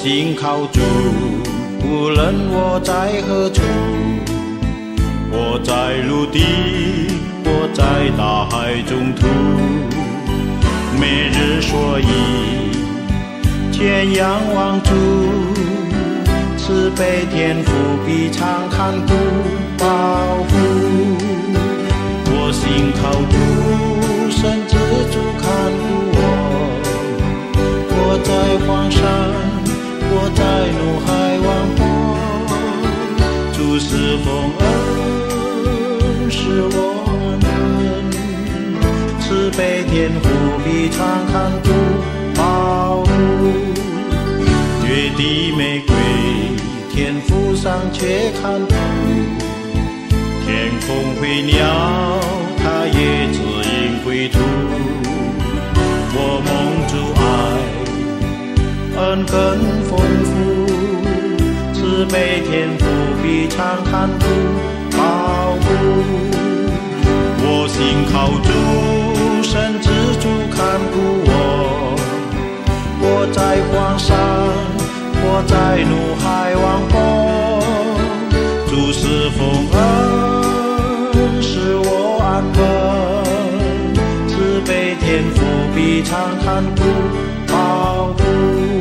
心靠主，无论我在何处，我在陆地，我在大海中途，每日所以前仰望主，慈悲天父必常看顾保护。我心靠主，神之主看顾我。我在荒山，我在怒海王国，主是丰恩，使我安稳。慈悲天父必常看顾保护。月地玫瑰，天父尚且看顾。天空飞鸟，它也指引归途。我蒙主爱，恩更丰富，慈悲天父必常看顾保护。我心靠主，神之主看顾我。我在荒山，我在怒海王国，主是丰恩，使我安稳。慈悲天父必常看顾保护。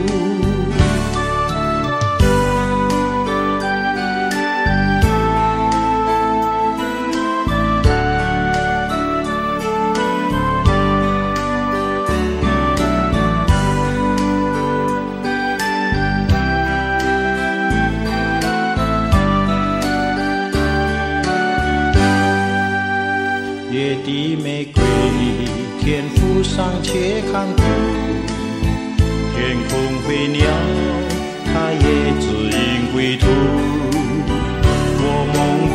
月地玫瑰，天父尚且看顾。天空飞鸟，它也指引归途。我蒙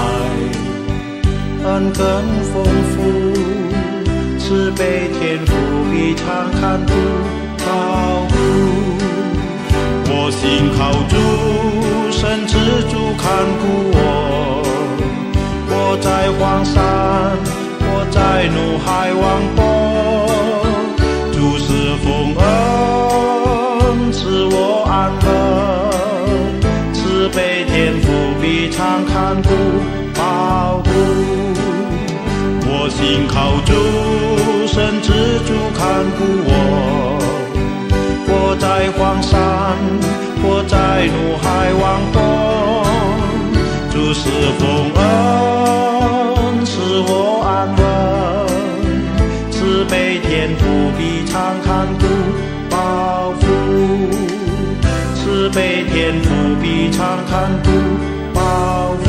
主爱，恩更丰富，慈悲天父必常看顾保护。我心靠主，神之主看顾我。我在荒山，我在怒海王国，主是丰恩，使我安稳。慈悲天父必常看顾保护。我心靠主，神之主看顾我。我在荒山，我在怒海王国，主是丰恩，使我安稳。慈悲天父必常看顾保护。慈悲天父必常看顾保护。